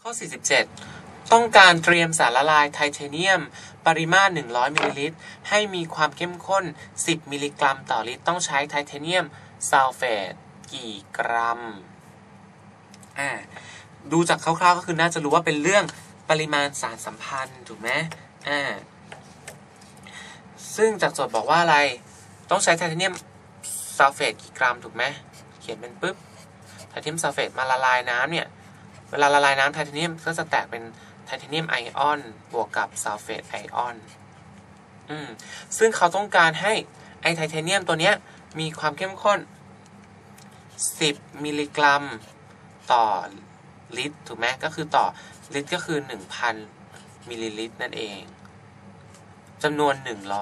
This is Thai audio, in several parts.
ข้อ 47 ต้องการเตรียมสารละลายไทเทเนียมปริมาตร100มิลลิลิตรให้มีความเข้มข้น10มิลลิกรัมต่อลิตรต้องใช้ไทเทเนียมซัลเฟตกี่กรัมดูจากคร่าวๆก็คือน่าจะรู้ว่าเป็นเรื่องปริมาณสารสัมพันธ์ถูกไหมซึ่งจากโจทย์บอกว่าอะไรต้องใช้ไทเทเนียมซัลเฟตกี่กรัมถูกไหมเขียนเป็นปุ๊บไทเทเนียมซัลเฟตมาละลายน้ำเนี่ยเวลาละลายน้ำไทเทเนียมก็จะแตกเป็นไทเทเนียมไอออนบวกกับซัลเฟตไอออนซึ่งเขาต้องการให้ไอไทเทเนียมตัวเนี้ยมีความเข้มข้น10มิลลิกรัมต่อลิตรถูกไหมก็คือต่อลิตรก็คือ 1,000 มิลลิลิตรนั่นเองจำนวน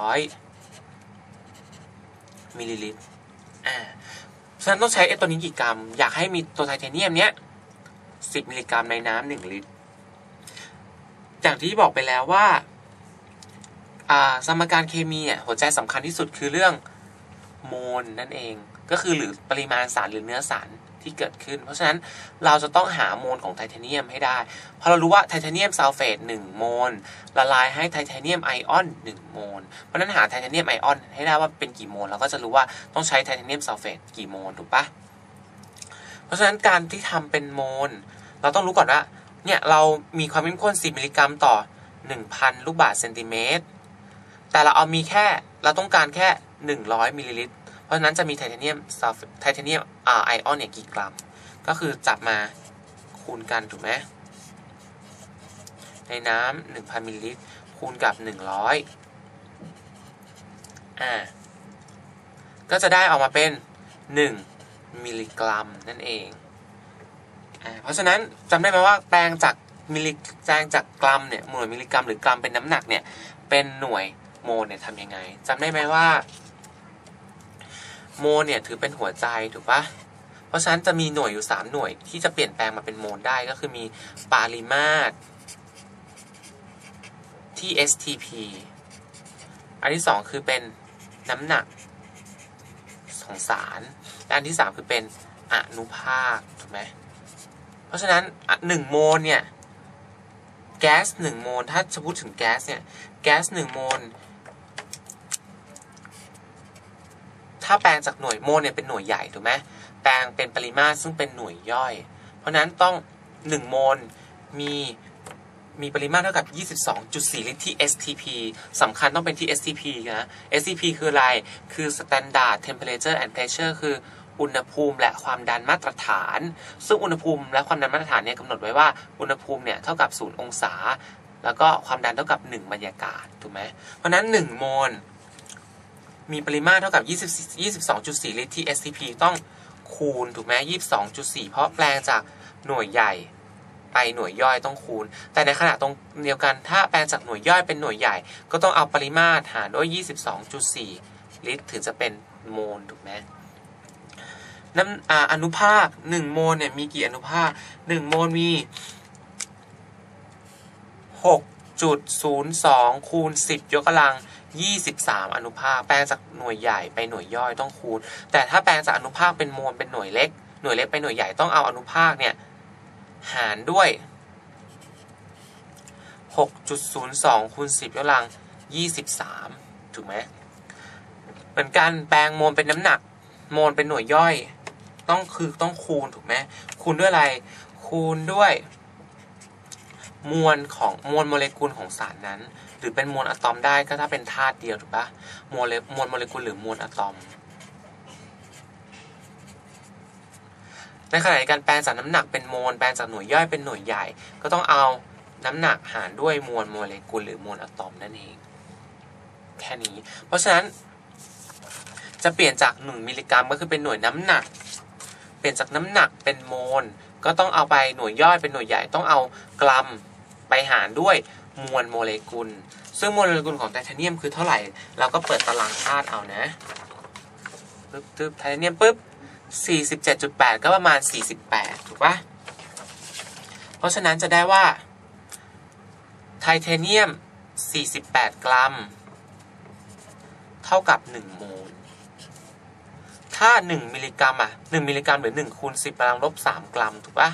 100มิลลิลิตรฉะนั้นต้องใช้ไอตัวนี้กี่กรัมอยากให้มีตัวไทเทเนียมเนี้ย10มิลลิกรัมในน้ำ1ลิตรอย่างที่บอกไปแล้วว่าสมการเคมีหัวใจสำคัญที่สุดคือเรื่องโมลนั่นเองก็คือหรือปริมาณสารหรือเนื้อสารที่เกิดขึ้นเพราะฉะนั้นเราจะต้องหาโมลของไทเทเนียมให้ได้พอเรารู้ว่าไทเทเนียมซัลเฟต1โมลละลายให้ไทเทเนียมไอออน1โมลเพราะฉะนั้นหาไทเทเนียมไอออนให้ได้ว่าเป็นกี่โมลเราก็จะรู้ว่าต้องใช้ไทเทเนียมซัลเฟตกี่โมลถูกปะเพราะฉะนั้นการที่ทำเป็นโมลเราต้องรู้ก่อนว่าเนี่ยเรามีความเข้มข้น10มิลลิกรัมต่อ 1,000 ลูกบาศก์เซนติเมตรแต่เราต้องการแค่100มิลลิลิตรเพราะฉะนั้นจะมีไทเทเนียมไอออนเนี่ยกี่กรัมก็คือจับมาคูณกันถูกไหมในน้ำ 1,000 มิลลิลิตรคูณกับ100ก็จะได้ออกมาเป็น1มิลลิกรัมนั่นเองเพราะฉะนั้นจำได้ไหมว่าแปลงจากกรัมเนี่ยหน่วยมิลลิกรัมหรือกรัมเป็นน้ำหนักเนี่ยเป็นหน่วยโมลเนี่ยทำยังไงจำได้ไหมว่าโมลเนี่ยถือเป็นหัวใจถูกปะเพราะฉะนั้นจะมีหน่วยอยู่3หน่วยที่จะเปลี่ยนแปลงมาเป็นโมลได้ก็คือมีปริมาตรที่ STP อันที่2คือเป็นน้ำหนักของสารและอันที่3คือเป็นอนุภาคถูกไหมเพราะฉะนั้น1โมลเนี่ยแก๊ส1โมลถ้าจะพูดถึงแก๊สเนี่ยแก๊ส1โมลถ้าแปลงจากหน่วยโมลเนี่ยเป็นหน่วยใหญ่ถูกไหมแปลงเป็นปริมาตรซึ่งเป็นหน่วยย่อยเพราะนั้นต้อง1โมลมีปริมาตรเท่ากับ 22.4 ลิตรที่ STP สำคัญต้องเป็นที่ STP นะ STP คืออะไรคือ Standard Temperature and Pressure คืออุณหภูมิและความดันมาตรฐานซึ่งอุณหภูมิและความดันมาตรฐานเนี่ยกำหนดไว้ว่าอุณหภูมิเนี่ยเท่ากับ0องศาแล้วก็ความดันเท่ากับ1บรรยากาศถูกไหมเพราะนั้น1โมลมีปริมาตรเท่ากับ22.4 ลิตรที่ STP ต้องคูณถูกไหม22.4 เพราะแปลงจากหน่วยใหญ่ไปหน่วยย่อยต้องคูณแต่ในขณะตรงเดียวกันถ้าแปลงจากหน่วยย่อยเป็นหน่วยใหญ่ก็ต้องเอาปริมาตรหารด้วย 22.4 ลิตรถึงจะเป็นโมลถูกไหมอนุภาค1โมลเนี่ยมีกี่อนุภาค1โมลมี 6.02 คูณ 10 ยกกำลัง23อนุภาคแปลงจากหน่วยใหญ่ไปหน่วยย่อยต้องคูณแต่ถ้าแปลงจากอนุภาคเป็นโมลเป็นหน่วยเล็กไปหน่วยใหญ่ต้องเอาอนุภาคเนี่ยหารด้วย 6.02 คูณ 10 ยกกำลัง23ถูกไหมเหมือนกันแปลงโมลเป็นน้ำหนักโมลเป็นหน่วยย่อยต้องคูณถูกไหมคูณด้วยอะไรคูณด้วยมวลโมเลกุลของสารนั้นหรือเป็นมวลอะตอมได้ก็ถ้าเป็นธาตุเดียวถูกปะมวลโมเลกุลหรือมวลอะตอมในขณะที่การแปลงจากน้ำหนักเป็นโมลแปลงจากหน่วยย่อยเป็นหน่วยใหญ่ก็ต้องเอาน้ำหนักหารด้วยมวลโมเลกุลหรือมวลอะตอมนั่นเองแค่นี้เพราะฉะนั้นจะเปลี่ยนจาก1มิลลิกรัมก็คือเป็นหน่วยน้ำหนักเปลี่ยนจากน้ำหนักเป็นโมลก็ต้องเอาไปหน่วยย่อยเป็นหน่วยใหญ่ต้องเอากรัมไปหารด้วยมวลโมเลกุลซึ่งมวลโมเลกุลของไทเทเนียมคือเท่าไหร่เราก็เปิดตารางธาตุเอานะปึ๊บไทเทเนียมปึ๊บ 47.8 ก็ประมาณ48ถูกปะเพราะฉะนั้นจะได้ว่าไทเทเนียม48กรัมเท่ากับ1โมลถ้า1มิลลิกรัม1มิลลิกรัมหรือ1คูณ10 กำลังลบ3กรัมถูกปะ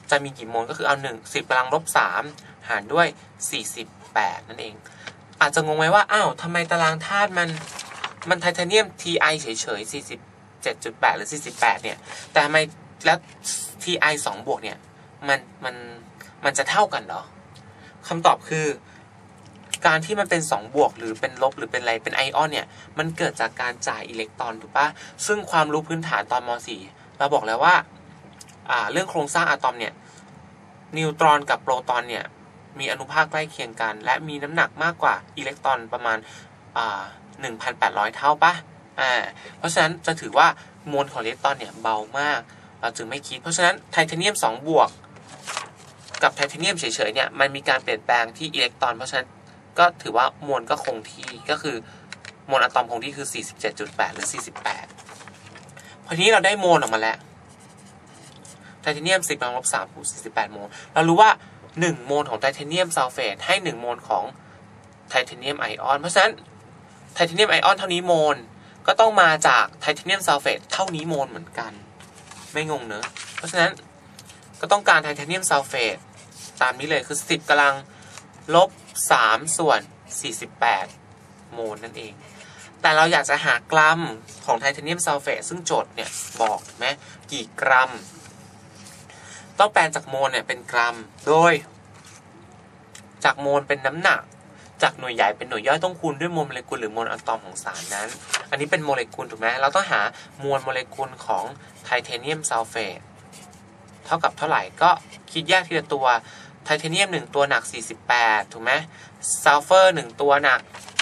จะมีกี่โมลก็คือเอา10 กำลังลบ 3หารด้วย48นั่นเองอาจจะงงไหมว่าอ้าวทำไมตารางธาตุมันไทเทเนียม Ti เฉยๆ47.8หรือ48เนี่ยแต่ทำไมแล้ว Ti 2 บวกเนี่ยมันจะเท่ากันเหรอคำตอบคือการที่มันเป็น2 บวกหรือเป็นลบหรือเป็นอะไรเป็นไอออนเนี่ยมันเกิดจากการจ่ายอิเล็กตรอนถูกปะซึ่งความรู้พื้นฐานตอนม.4 เราบอกแล้วว่าเรื่องโครงสร้างอะตอมเนี่ยนิวตรอนกับโปรตอนเนี่ยมีอนุภาคใกล้เคียงกันและมีน้ำหนักมากกว่าอิเล็กตรอนประมาณ1,800 เท่าปะเพราะฉะนั้นจะถือว่ามวลของอิเล็กตรอนเนี่ยเบามากเราจึงไม่คิดเพราะฉะนั้นไทเทเนียม2 บวกกับไทเทเนียมเฉยๆเนี่ยมันมีการเปลี่ยนแปลงที่อิเล็กตรอนเพราะฉะนั้นก็ถือว่ามวลก็คงที่ก็คือมวลอะตอมคงที่คือ 47.8 หรือ 48พอทีนี้เราได้โมลออกมาแล้วไทเทเนียม10 กำลังลบ 3 คูณ 48 โมลเรารู้ว่า1 โมลของไทเทเนียมซัลเฟตให้1 โมลของไทเทเนียมไอออนเพราะฉะนั้นไทเทเนียมไอออนเท่านี้โมลก็ต้องมาจากไทเทเนียมซัลเฟตเท่านี้โมลเหมือนกันไม่งงเนอะเพราะฉะนั้นก็ต้องการไทเทเนียมซัลเฟตตามนี้เลยคือ10 กำลังลบ 3 ส่วน 48 โมลนั่นเองแต่เราอยากจะหากรัมของไทเทเนียมซัลเฟตซึ่งโจทย์เนี่ยบอกไหมกี่กรัมต้องแปลงจากโมลเนี่ยเป็นกรัมโดยจากโมลเป็นน้ำหนักจากหน่วยใหญ่เป็นหน่วยย่อยต้องคูณด้วยมวลโมเลกุลหรือมวลอะตอมของสารนั้นอันนี้เป็นโมเลกุลถูกไหมเราต้องหามวลโมเลกุลของไทเทเนียมซัลเฟตเท่ากับเท่าไหร่ก็คิดแยกทีละตัวไทเทเนียม1 ตัวหนัก48ถูกไหมซัลเฟอร์1 ตัวหนัก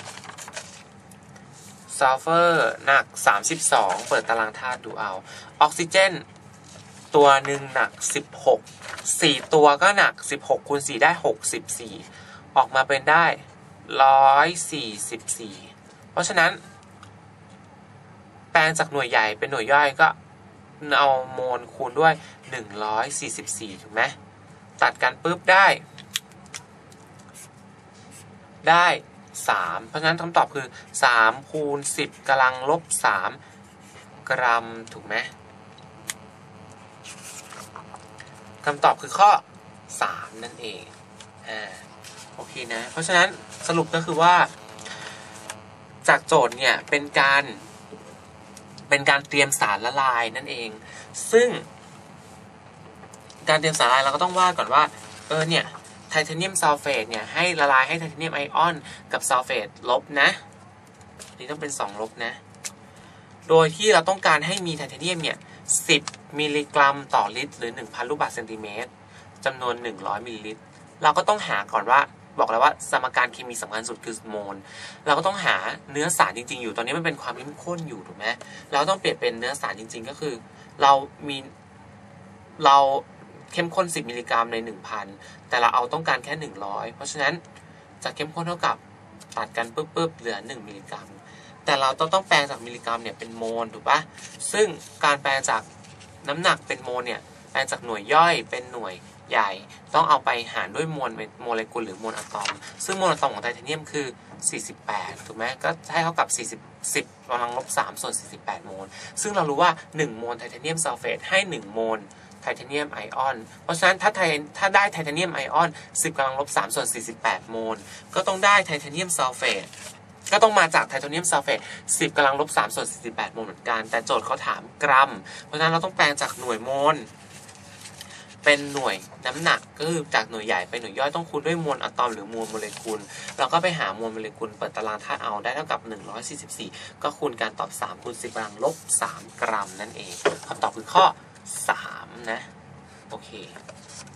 32เปิดตารางธาตุดูเอาออกซิเจนตัวหนึ่งหนัก16 4 ตัวก็หนัก16คูณ4ได้64ออกมาเป็นได้144เพราะฉะนั้นแปลงจากหน่วยใหญ่เป็นหน่วยย่อยก็เอาโมลคูณด้วย144ถูกไหมตัดกันปุ๊บได้3เพราะฉะนั้นคำตอบคือ3คูณ10 กำลังลบ 3 กรัมถูกไหมคำตอบคือข้อ3นั่นเองโอเคนะเพราะฉะนั้นสรุปก็คือว่าจากโจทย์เนี่ยเป็นการเตรียมสารละลายนั่นเองซึ่งการเตรียมสารละลายเราก็ต้องว่าก่อนว่าเนี่ยไทเทเนียมซัลเฟตเนี่ยให้ละลายให้ไทเทเนียมไอออนกับซัลเฟตลบนะนี่ต้องเป็น2 ลบนะโดยที่เราต้องการให้มีไทเทเนียมเนี่ย10 มิลลิกรัมต่อลิตรหรือ 1,000 ลูกบาศก์เซนติเมตรจำนวน100 มิลลิลิตรเราก็ต้องหาก่อนว่าบอกแล้วว่าสมการเคมีสำคัญสุดคือโมลเราก็ต้องหาเนื้อสารจริงๆอยู่ตอนนี้มันเป็นความเข้มข้นอยู่ถูกไหมเราต้องเปลี่ยนเป็นเนื้อสารจริงๆก็คือเราเข้มข้น10 มิลลิกรัมใน 1,000 แต่เราเอาต้องการแค่100เพราะฉะนั้นจะเข้มข้นเท่ากับตัดกันปุ๊บเหลือ1 มิลลิกรัมแต่เราต้องแปลงจากมิลลิกรัมเนี่ยเป็นโมลถูกปะซึ่งการแปลงจากน้ำหนักเป็นโมลเนี่ยแปลงจากหน่วยย่อยเป็นหน่วยใหญ่ต้องเอาไปหารด้วยมวลโมเลกุลหรือมวลอะตอมซึ่งมวลอะตอมของไทเทเนียมคือ48ถูกไหมก็ให้เท่ากับ10 กำลังลบ 3 ส่วน 48 โมลซึ่งเรารู้ว่า1 โมลไทเทเนียมซัลเฟตให้1 โมลไทเทเนียมไอออนเพราะฉะนั้นถ้าได้ไทเทเนียมไอออน10 กำลังลบ 3 ส่วน 48 โมลก็ต้องได้ไทเทเนียมซัลเฟตก็ต้องมาจากไทเทเนียมซัลเฟต10 กำลังลบ 3 ส่วน 48 โมลเหมือนกันแต่โจทย์เขาถามกรัมเพราะฉะนั้นเราต้องแปลงจากหน่วยโมลเป็นหน่วยน้ำหนักก็คือจากหน่วยใหญ่ไปหน่วยย่อยต้องคูณด้วยมวลอะตอมหรือมวลโมเลกุลเราก็ไปหามวลโมเลกุลเปิดตารางธาตุเอาได้เท่ากับ144ก็คูณการตอบ3คูณ10 กำลังลบ 3 กรัมนั่นเองคำตอบคือข้อ3นะโอเค